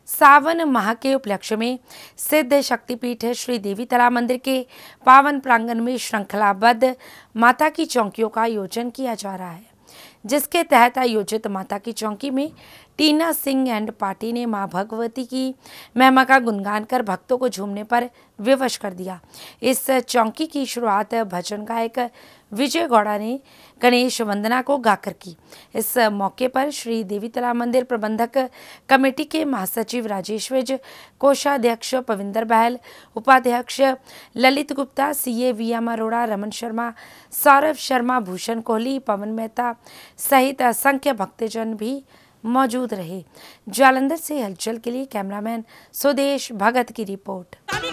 सावन माह के उपलक्ष्य में सिद्ध शक्तिपीठ श्री देवी तालाब मंदिर के पावन प्रांगण में श्रृंखलाबद्ध माता की चौकियों का आयोजन किया जा रहा है, जिसके तहत आयोजित माता की चौकी में टीना सिंह एंड पार्टी ने मां भगवती की महिमा का गुणगान कर भक्तों को झूमने पर विवश कर दिया। इस चौकी की शुरुआत भजन गायक विजय गौड़ा ने गणेश वंदना को गाकर की। इस मौके पर श्री देवी तालाब मंदिर प्रबंधक कमेटी के महासचिव राजेश विज, कोषाध्यक्ष पविंदर बहल, उपाध्यक्ष ललित गुप्ता, सीए वीएम अरोड़ा, रमन शर्मा, सौरभ शर्मा, भूषण कोहली, पवन मेहता सहित असंख्य भक्तजन भी मौजूद रहे। जालंधर से हलचल के लिए कैमरामैन सुदेश भगत की रिपोर्ट।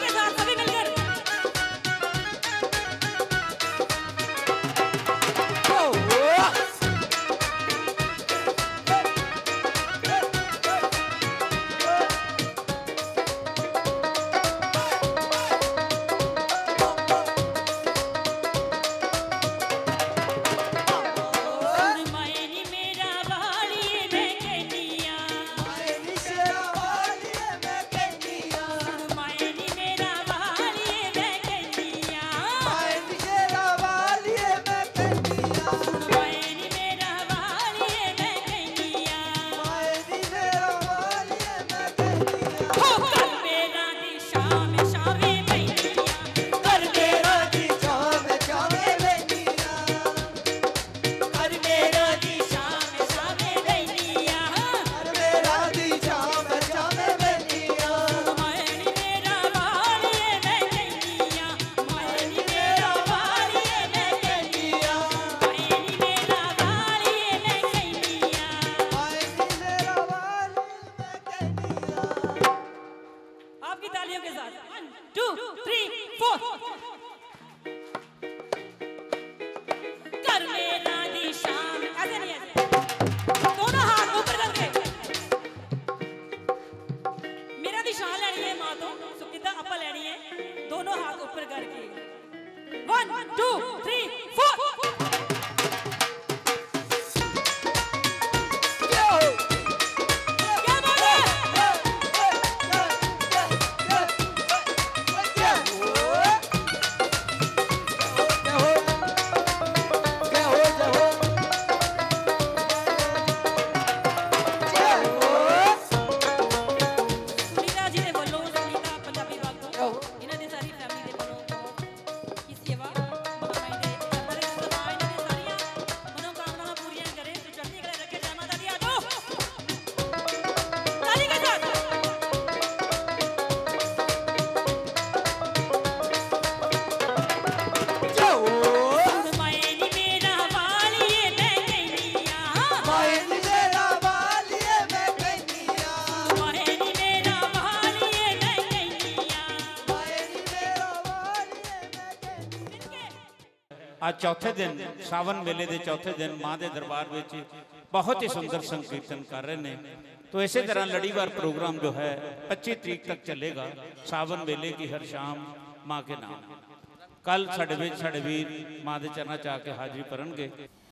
के साथ 1 2 3 4 कर मेरा दी शाम, ऐसे नहीं ऐसे, दोनों हाथ ऊपर करके मेरा दी शान लेनी है मां तो सुकिता अपा लेनी है, दोनों हाथ ऊपर करके 1 2 3 4 आज चौथे दिन सावन मेले के चौथे दिन मां के दरबार में बहुत ही सुंदर संकीर्तन कर रहे हैं। तो इसी तरह लड़ीवार प्रोग्राम जो है 25 तरीक तक चलेगा। सावन मेले की हर शाम मां के नाम। कल साढ़े वीर मां के चरणों च आके हाजिरी भरनगे।